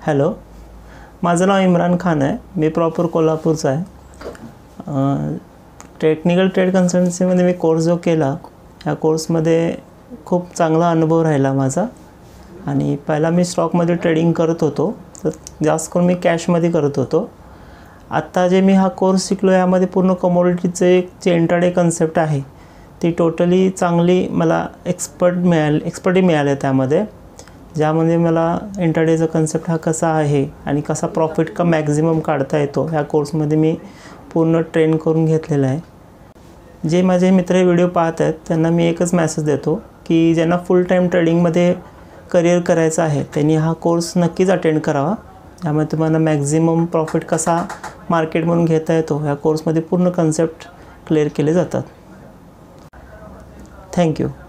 Hello, माझं नाव इम्रान खान आहे. मी proper कोल्हापूरचा आहे. टेक्निकल ट्रेड कन्सल्टन्सीमध्ये मी कोर्स जो केला, ह्या कोर्समध्ये खूप चांगला अनुभव राहिला माझा. आणि पहिला मी स्टॉकमध्ये ट्रेडिंग करत होतो, तर जास्त करून मी कॅशमध्ये करत होतो. आत्ता जे मी हा कोर्स शिकलो यामध्ये पूर्ण कमोडिटीचे जे इंट्राडे कन्सेप्ट आहे ती टोटली चांगली मला एक्सपर्टी मिळाले त्यामध्ये, ज्यामध्ये मला इंट्राडेचा कन्सेप्ट हा कसा आहे आणि कसा प्रॉफिट का मॅक्झिमम काढता येतो ह्या कोर्समध्ये मी पूर्ण ट्रेन करून घेतलेला आहे. जे माझे मित्र हे व्हिडिओ पाहत आहेत त्यांना मी एकच मेसेज देतो की ज्यांना फुल टाईम ट्रेडिंगमध्ये करिअर करायचं आहे त्यांनी हा कोर्स नक्कीच अटेंड करावा. यामध्ये तुम्हाला मॅक्झिमम प्रॉफिट कसा मार्केटमधून घेता येतो ह्या कोर्समध्ये पूर्ण कन्सेप्ट क्लिअर केले जातात. थँक्यू.